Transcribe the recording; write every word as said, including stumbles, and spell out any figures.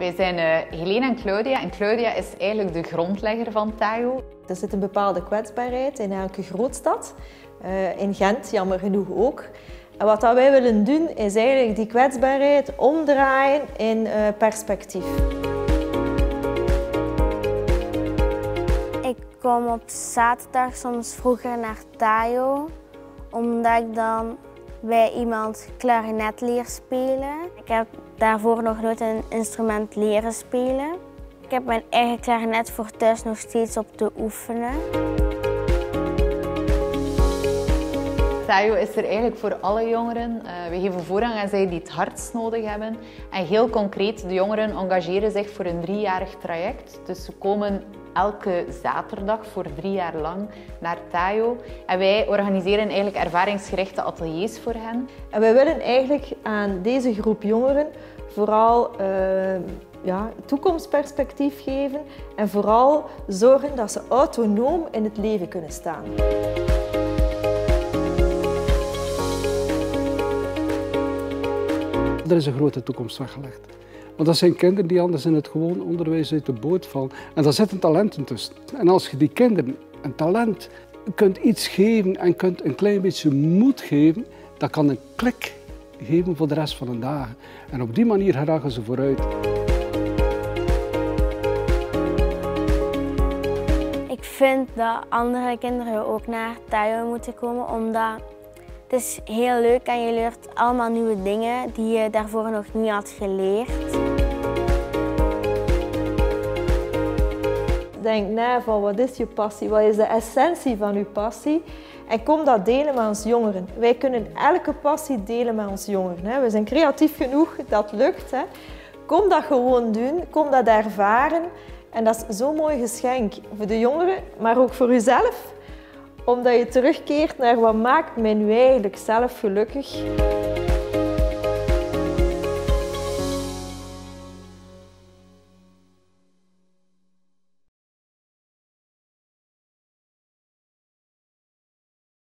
Wij zijn uh, Helene en Claudia en Claudia is eigenlijk de grondlegger van Tayo. Er zit een bepaalde kwetsbaarheid in elke grootstad, uh, in Gent jammer genoeg ook. En wat wij willen doen is eigenlijk die kwetsbaarheid omdraaien in uh, perspectief. Ik kom op zaterdag soms vroeger naar Tayo, omdat ik dan bij iemand klarinet leer spelen. Ik heb daarvoor nog nooit een instrument leren spelen. Ik heb mijn eigen klarinet voor thuis nog steeds op te oefenen. Tayo is er eigenlijk voor alle jongeren. Uh, we geven voorrang aan zij die het hardst nodig hebben. En heel concreet, de jongeren engageren zich voor een driejarig traject. Dus ze komen elke zaterdag voor drie jaar lang naar Tayo. En wij organiseren eigenlijk ervaringsgerichte ateliers voor hen. En wij willen eigenlijk aan deze groep jongeren vooral uh, ja, toekomstperspectief geven en vooral zorgen dat ze autonoom in het leven kunnen staan. Er is een grote toekomst weggelegd. Want dat zijn kinderen die anders in het gewoon onderwijs uit de boot vallen. En daar zitten talenten tussen. En als je die kinderen een talent kunt iets geven en kunt een klein beetje moed geven, dat kan een klik geven voor de rest van de dagen. En op die manier geraken ze vooruit. Ik vind dat andere kinderen ook naar Tayo moeten komen, omdat het is heel leuk en je leert allemaal nieuwe dingen die je daarvoor nog niet had geleerd. Denk na van wat is je passie, wat is de essentie van je passie en kom dat delen met ons jongeren. Wij kunnen elke passie delen met ons jongeren. We zijn creatief genoeg, dat lukt. Kom dat gewoon doen, kom dat ervaren en dat is zo'n mooi geschenk voor de jongeren, maar ook voor jezelf. Omdat je terugkeert naar wat maakt mij nu eigenlijk zelf gelukkig.